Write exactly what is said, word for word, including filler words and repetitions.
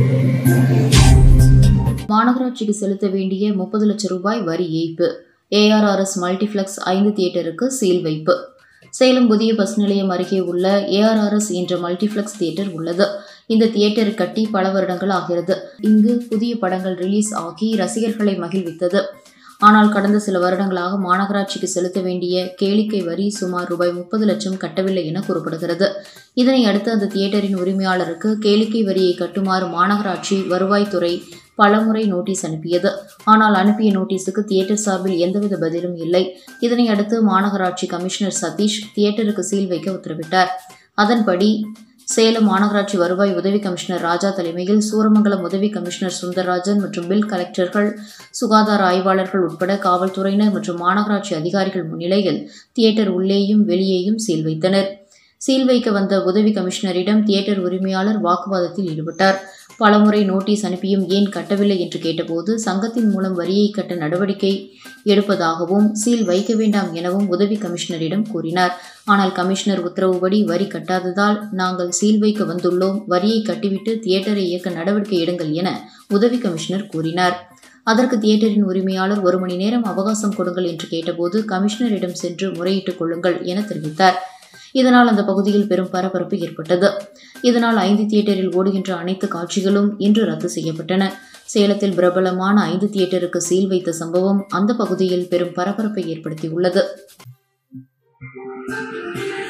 மாநகராட்சிக்கு செலுத்த வேண்டிய முப்பது லட்சம் ரூபாய் வரி ஏய்ப்பு. ஏஆர்ஆர்எஸ் மல்டிபிளெக்ஸ் ஐந்து தியேட்டருக்கு சீல் வைப்பு. சேலம் புதிய பஸ் நிலையம் அருகே உள்ள ஏஆர்ஆர்எஸ் என்ற மல்டிபிளெக்ஸ் தியேட்டர் உள்ளது. இந்த தியேட்டர் கட்டி பல வருடங்கள் ஆகிறது. இங்கு புதிய படங்கள் ரிலீஸ் ஆகி ரசிகர்களை மகிழ்வித்தது. ஆனால் கடந்த சில வருடங்களாக மாநகராட்சிக்கு செலுத்த வேண்டிய கேளிக்கை வரி சுமார் ரூபாய் முப்பது லட்சம் கட்டவில்லை என கூறப்படுகிறது. இதனை அடுத்து அந்த தியேட்டரின் உரிமையாளருக்கு கேளிக்கை வரியை கட்டுமாறு மாநகராட்சி வருவாய்த்துறை பலமுறை நோட்டீஸ் அனுப்பியது. ஆனால் அனுப்பிய நோட்டீஸுக்கு தியேட்டர் சார்பில் எந்தவித பதிலும் இல்லை. இதனை அடுத்து மாநகராட்சி கமிஷனர் சதீஷ் தியேட்டருக்கு சீல் வைக்க உத்தரவிட்டார். அதன்படி சேலம் மாநகராட்சி வருவாய் உதவி கமிஷனர் ராஜா தலைமையில் சூரமங்கலம் உதவி கமிஷனர் சுந்தரராஜன் மற்றும் பில் கலெக்டர்கள், சுகாதார ஆய்வாளர்கள் உட்பட காவல்துறையினர் மற்றும் மாநகராட்சி அதிகாரிகள் முன்னிலையில் தியேட்டர் உள்ளேயும் வெளியேயும் சீல் வைத்தனர். சீல் வைக்க வந்த உதவி கமிஷனரிடம் தியேட்டர் உரிமையாளர் வாக்குவாதத்தில் ஈடுபட்டார். பலமுறை நோட்டீஸ் அனுப்பியும் ஏன் கட்டவில்லை என்று கேட்டபோது சங்கத்தின் மூலம் வரியை கட்ட நடவடிக்கை எடுப்பதாகவும் சீல் வைக்க வேண்டாம் எனவும் உதவி கமிஷனரிடம் கூறினார். ஆனால் கமிஷனர் உத்தரவுப்படி வரி கட்டாததால் நாங்கள் சீல் வைக்க வந்துள்ளோம், வரியை கட்டிவிட்டு தியேட்டரை இயக்க நடவடிக்கை எடுங்கள் என உதவி கமிஷனர் கூறினார். அதற்கு தியேட்டரின் உரிமையாளர் ஒரு மணி நேரம் அவகாசம் கொடுங்கள் என்று கேட்டபோது கமிஷனரிடம் சென்று முறையிட்டுக் கொள்ளுங்கள் என தெரிவித்தார். இதனால் அந்த பகுதியில் பெரும் பரபரப்பு ஏற்பட்டது. இதனால் ஐந்து தியேட்டரில் ஓடுகின்ற அனைத்து காட்சிகளும் இன்று ரத்து செய்யப்பட்டன. சேலத்தில் பிரபலமான ஐந்து தியேட்டருக்கு சீல் வைத்த சம்பவம் அந்த பகுதியில் பெரும் பரபரப்பை ஏற்படுத்தியுள்ளது.